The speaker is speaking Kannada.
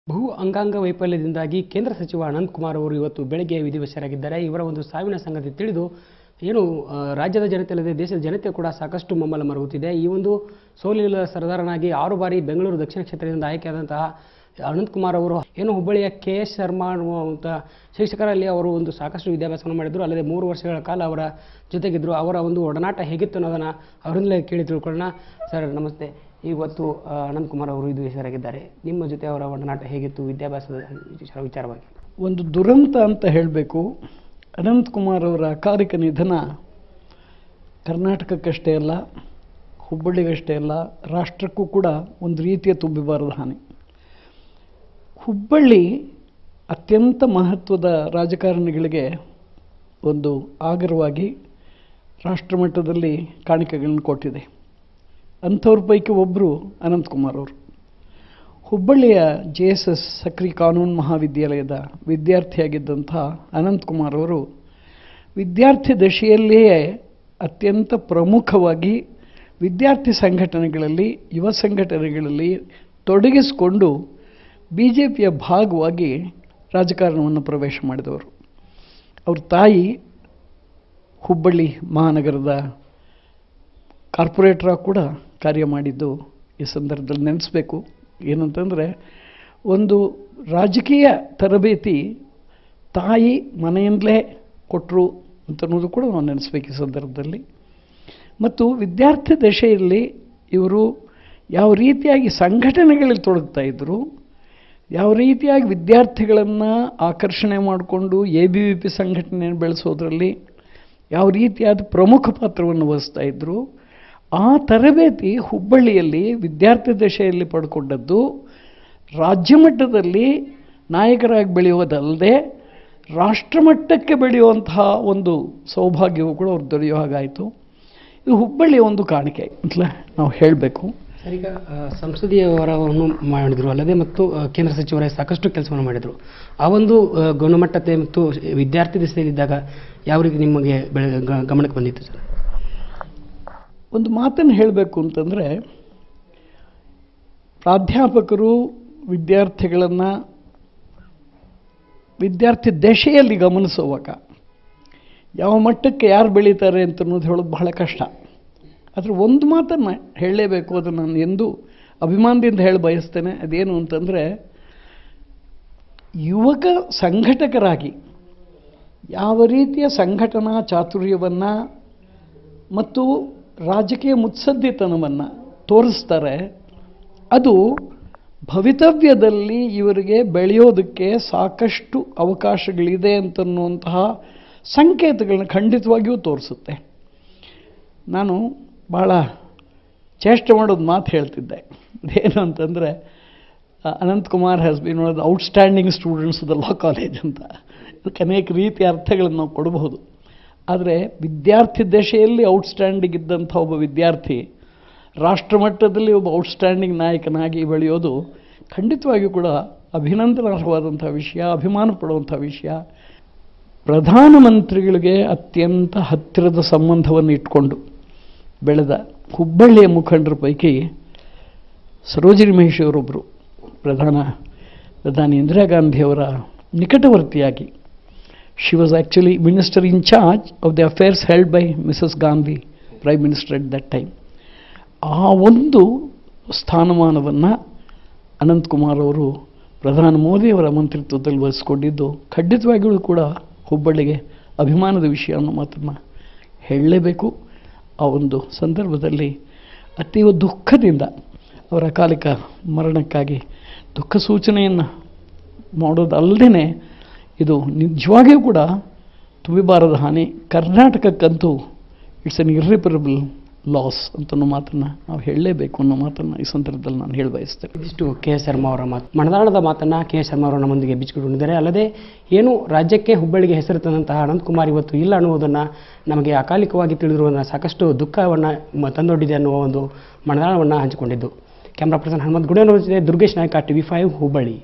ಬಹು ಅಂಗಾಂಗ ವೈಫಲ್ಯದಿಂದಾಗಿ ಕೇಂದ್ರ ಸಚಿವ ಅನಂತಕುಮಾರ್ ಅವರು ಇವತ್ತು ಬೆಳಗ್ಗೆ ವಿಧಿವಶರಾಗಿದ್ದಾರೆ. ಇವರ ಒಂದು ಸಾವಿನ ಸಂಗತಿ ತಿಳಿದು ರಾಜ್ಯದ ಜನತೆ ಅಲ್ಲದೆ ದೇಶದ ಜನತೆ ಕೂಡ ಸಾಕಷ್ಟು ಮಮ್ಮಲ ಮರುಗುತ್ತಿದೆ. ಈ ಒಂದು ಸೋಲಿನ ಸರದಾರನಾಗಿ 6 ಬಾರಿ ಬೆಂಗಳೂರು ದಕ್ಷಿಣ ಕ್ಷೇತ್ರದಿಂದ ಆಯ್ಕೆಯಾದಂತಹ ಅನಂತಕುಮಾರ್ ಅವರು ಹುಬ್ಬಳ್ಳಿಯ KS ಶರ್ಮಾ ಅನ್ನುವಂಥ ಶಿಕ್ಷಕರಲ್ಲಿ ಅವರು ಒಂದು ಸಾಕಷ್ಟು ವಿದ್ಯಾಭ್ಯಾಸವನ್ನು ಮಾಡಿದರು. ಅಲ್ಲದೆ 3 ವರ್ಷಗಳ ಕಾಲ ಅವರ ಜೊತೆಗಿದ್ದರು. ಅವರ ಒಂದು ಒಡನಾಟ ಹೇಗಿತ್ತು ಅನ್ನೋದನ್ನು ಅವರಿಂದಲೇ ಕೇಳಿ ತಿಳ್ಕೊಳ್ಳೋಣ. ಸರ್ ನಮಸ್ತೆ. ಇವತ್ತು ಅನಂತಕುಮಾರ್ ಅವರು ವಿಧಿವಶರಾಗಿದ್ದಾರೆ. ನಿಮ್ಮ ಜೊತೆ ಅವರ ಒಡನಾಟ ಹೇಗಿತ್ತು ವಿದ್ಯಾಭ್ಯಾಸದ ವಿಚಾರವಾಗಿ? ಒಂದು ದುರಂತ ಅಂತ ಹೇಳಬೇಕು. ಅನಂತಕುಮಾರ್ ಅವರ ಅಕಾಲಿಕ ನಿಧನ ಕರ್ನಾಟಕಕ್ಕಷ್ಟೇ ಅಲ್ಲ, ಹುಬ್ಬಳ್ಳಿಗಷ್ಟೇ ಅಲ್ಲ, ರಾಷ್ಟ್ರಕ್ಕೂ ಕೂಡ ಒಂದು ರೀತಿಯ ತುಂಬಿಬಾರದ ಹಾನಿ. ಹುಬ್ಬಳ್ಳಿ ಅತ್ಯಂತ ಮಹತ್ವದ ರಾಜಕಾರಣಿಗಳಿಗೆ ಒಂದು ಆಗರವಾಗಿ ರಾಷ್ಟ್ರಮಟ್ಟದಲ್ಲಿ ಕಾಣಿಕೆಗಳನ್ನು ಕೊಟ್ಟಿದೆ. ಅಂಥವ್ರ ಪೈಕಿ ಒಬ್ಬರು ಅನಂತಕುಮಾರ್ ಅವರು. ಹುಬ್ಬಳ್ಳಿಯ JSS ಸಕ್ರಿ ಕಾನೂನು ಮಹಾವಿದ್ಯಾಲಯದ ವಿದ್ಯಾರ್ಥಿಯಾಗಿದ್ದಂಥ ಅನಂತಕುಮಾರ್ ಅವರು ವಿದ್ಯಾರ್ಥಿ ದಶೆಯಲ್ಲಿಯೇ ಅತ್ಯಂತ ಪ್ರಮುಖವಾಗಿ ವಿದ್ಯಾರ್ಥಿ ಸಂಘಟನೆಗಳಲ್ಲಿ, ಯುವ ಸಂಘಟನೆಗಳಲ್ಲಿ ತೊಡಗಿಸಿಕೊಂಡು BJPಯ ಭಾಗವಾಗಿ ರಾಜಕಾರಣವನ್ನು ಪ್ರವೇಶ ಮಾಡಿದವರು. ಅವ್ರ ತಾಯಿ ಹುಬ್ಬಳ್ಳಿ ಮಹಾನಗರದ ಕಾರ್ಪೊರೇಟ್ರಾಗಿ ಕೂಡ ಕಾರ್ಯ ಮಾಡಿದ್ದು ಈ ಸಂದರ್ಭದಲ್ಲಿ ನೆನೆಸಬೇಕು. ಏನಂತಂದರೆ, ಒಂದು ರಾಜಕೀಯ ತರಬೇತಿ ತಾಯಿ ಮನೆಯಿಂದಲೇ ಕೊಟ್ಟರು ಅಂತನ್ನೋದು ಕೂಡ ನಾವು ನೆನೆಸ್ಬೇಕು ಈ ಸಂದರ್ಭದಲ್ಲಿ. ಮತ್ತು ವಿದ್ಯಾರ್ಥಿ ದಶೆಯಲ್ಲಿ ಇವರು ಯಾವ ರೀತಿಯಾಗಿ ಸಂಘಟನೆಗಳಲ್ಲಿ ತೊಡಗ್ತಾ ಇದ್ದರು, ಯಾವ ರೀತಿಯಾಗಿ ವಿದ್ಯಾರ್ಥಿಗಳನ್ನು ಆಕರ್ಷಣೆ ಮಾಡಿಕೊಂಡು ABVP ಸಂಘಟನೆಯನ್ನು ಬೆಳೆಸೋದ್ರಲ್ಲಿ ಯಾವ ರೀತಿಯಾದ ಪ್ರಮುಖ ಪಾತ್ರವನ್ನು ವಹಿಸ್ತಾ ಇದ್ದರು, ಆ ತರಬೇತಿ ಹುಬ್ಬಳ್ಳಿಯಲ್ಲಿ ವಿದ್ಯಾರ್ಥಿ ದಶೆಯಲ್ಲಿ ಪಡ್ಕೊಂಡದ್ದು ರಾಜ್ಯ ಮಟ್ಟದಲ್ಲಿ ನಾಯಕರಾಗಿ ಬೆಳೆಯೋದಲ್ಲದೆ ರಾಷ್ಟ್ರಮಟ್ಟಕ್ಕೆ ಬೆಳೆಯುವಂತಹ ಒಂದು ಸೌಭಾಗ್ಯವು ಕೂಡ ಅವ್ರು ದೊರೆಯೋ ಹಾಗಾಯಿತು. ಇದು ಹುಬ್ಬಳ್ಳಿಯ ಒಂದು ಕಾಣಿಕೆ ಅಂತಲೇ ನಾವು ಹೇಳಬೇಕು. ಈಗ ಸಂಸದೀಯ ವರವನ್ನು ಮಾಡಿದರು, ಅಲ್ಲದೆ ಮತ್ತು ಕೇಂದ್ರ ಸಚಿವರಾಗಿ ಸಾಕಷ್ಟು ಕೆಲಸವನ್ನು ಮಾಡಿದರು. ಆ ಒಂದು ಗುಣಮಟ್ಟತೆ ಮತ್ತು ವಿದ್ಯಾರ್ಥಿ ದಶೆಯಲ್ಲಿದ್ದಾಗ ಯಾವ ರೀತಿ ನಿಮಗೆ ಗಮನಕ್ಕೆ ಬಂದಿತ್ತು ಸರ್? ಒಂದು ಮಾತನ್ನು ಹೇಳಬೇಕು ಅಂತಂದರೆ, ಪ್ರಾಧ್ಯಾಪಕರು ವಿದ್ಯಾರ್ಥಿಗಳನ್ನು ವಿದ್ಯಾರ್ಥಿ ದಶೆಯಲ್ಲಿ ಗಮನಿಸುವಾಗ ಯಾವ ಮಟ್ಟಕ್ಕೆ ಯಾರು ಬೆಳೀತಾರೆ ಅಂತ ಅನ್ನೋದು ಹೇಳೋದು ಬಹಳ ಕಷ್ಟ. ಆದರೆ ಒಂದು ಮಾತನ್ನು ಹೇಳಲೇಬೇಕು, ಅದನ್ನು ನಾನು ಎಂದೂ ಅಭಿಮಾನದಿಂದ ಹೇಳಿ ಬಯಸ್ತೇನೆ. ಅದೇನು ಅಂತಂದರೆ, ಯುವಕ ಸಂಘಟಕರಾಗಿ ಯಾವ ರೀತಿಯ ಸಂಘಟನಾ ಚಾತುರ್ಯವನ್ನು ಮತ್ತು ರಾಜಕೀಯ ಮುತ್ಸದ್ದಿತನವನ್ನು ತೋರಿಸ್ತಾರೆ, ಅದು ಭವಿತವ್ಯದಲ್ಲಿ ಇವರಿಗೆ ಬೆಳೆಯೋದಕ್ಕೆ ಸಾಕಷ್ಟು ಅವಕಾಶಗಳಿದೆ ಅಂತನ್ನುವಂತಹ ಸಂಕೇತಗಳನ್ನ ಖಂಡಿತವಾಗಿಯೂ ತೋರಿಸುತ್ತೆ. ನಾನು ಭಾಳ ಚೇಷ್ಟೆ ಮಾಡೋದು ಮಾತು ಹೇಳ್ತಿದ್ದೆ. ಏನು ಅಂತಂದರೆ, Ananthakumar has been one of the outstanding students of the law college ಅಂತ. ಇದಕ್ಕೆ ಅನೇಕ ರೀತಿಯ ಅರ್ಥಗಳನ್ನು ನಾವು ಕೊಡಬಹುದು. ಆದರೆ ವಿದ್ಯಾರ್ಥಿ ದಶೆಯಲ್ಲಿ ಔಟ್ಸ್ಟ್ಯಾಂಡಿಂಗ್ ಇದ್ದಂಥ ಒಬ್ಬ ವಿದ್ಯಾರ್ಥಿ ರಾಷ್ಟ್ರಮಟ್ಟದಲ್ಲಿ ಒಬ್ಬ ಔಟ್ಸ್ಟ್ಯಾಂಡಿಂಗ್ ನಾಯಕನಾಗಿ ಬೆಳೆಯೋದು ಖಂಡಿತವಾಗಿಯೂ ಕೂಡ ಅಭಿನಂದನಾರ್ಹವಾದಂಥ ವಿಷಯ, ಅಭಿಮಾನ ಪಡುವಂಥ ವಿಷಯ. ಪ್ರಧಾನಮಂತ್ರಿಗಳಿಗೆ ಅತ್ಯಂತ ಹತ್ತಿರದ ಸಂಬಂಧವನ್ನು ಇಟ್ಕೊಂಡು ಬೆಳೆದ ಹುಬ್ಬಳ್ಳಿಯ ಮುಖಂಡರ ಪೈಕಿ ಸರೋಜಿನಿ ಮಹಿಷಿ ಅವರೊಬ್ಬರು. ಪ್ರಧಾನಿ ಇಂದಿರಾ ಗಾಂಧಿಯವರ ನಿಕಟವರ್ತಿಯಾಗಿ, she was actually minister in charge of the affairs held by Mrs. Gandhi, Prime Minister at that time. ಆ ಒಂದು ಸ್ಥಾನಮಾನವನ್ನು ಅನಂತಕುಮಾರ್ ಅವರು ಪ್ರಧಾನಿ ಮೋದಿಯವರ ಮಂತ್ರಿತ್ವದಲ್ಲಿ ವಹಿಸ್ಕೊಂಡಿದ್ದು ಖಂಡಿತವಾಗಿಯೂ ಕೂಡ ಹುಬ್ಬಳ್ಳಿಗೆ ಅಭಿಮಾನದ ವಿಷಯ ಅನ್ನೋ ಮಾತನ್ನು ಹೇಳಲೇಬೇಕು. ಆ ಒಂದು ಸಂದರ್ಭದಲ್ಲಿ ಅತೀವ ದುಃಖದಿಂದ ಅವರ ಅಕಾಲಿಕ ಮರಣಕ್ಕಾಗಿ ದುಃಖ ಸೂಚನೆಯನ್ನು ಮಾಡೋದಲ್ಲದೇ ಇದು ನಿಜವಾಗಿಯೂ ಕೂಡ ತುಂಬಿಬಾರದ ಹಾನಿ. ಕರ್ನಾಟಕಕ್ಕಂತೂ ಇಟ್ಸ್ ಅನ್ ಇರ್ರಿಪರಬಲ್ ಲಾಸ್ ಅಂತನೋ ಮಾತನ್ನು ನಾವು ಹೇಳಲೇಬೇಕು ಅನ್ನೋ ಮಾತನ್ನು ಈ ಸಂದರ್ಭದಲ್ಲಿ ನಾನು ಹೇಳಿ ಬಯಸ್ತೇನೆ. ಇಷ್ಟು KS ಶರ್ಮಾ ಅವರ ಮನದಾಳದ ಮಾತನ್ನು KS ಶರ್ಮಾ ಅವರು ನಮ್ಮೊಂದಿಗೆ ಬಿಚ್ಚಿಕೊಂಡಿದ್ದಾರೆ. ಅಲ್ಲದೆ ರಾಜ್ಯಕ್ಕೆ ಹುಬ್ಬಳ್ಳಿಗೆ ಹೆಸರು ತಂದಂತಹ ಅನಂತಕುಮಾರ್ ಇವತ್ತು ಇಲ್ಲ ಅನ್ನುವುದನ್ನು ನಮಗೆ ಅಕಾಲಿಕವಾಗಿ ತಿಳಿದಿರುವುದನ್ನು ಸಾಕಷ್ಟು ದುಃಖವನ್ನು ತಂದೊಡ್ಡಿದೆ ಅನ್ನುವ ಒಂದು ಮನದಾಳವನ್ನು ಹಂಚಿಕೊಂಡಿದ್ದು. ಕ್ಯಾಮ್ರಾ ಪರ್ಸನ್ ಹನುಮಂತ್ ಗುಡೇನವರ ಜೊತೆ ದುರ್ಗೇಶ್ ನಾಯ್ಕ, TV5 ಹುಬ್ಬಳ್ಳಿ.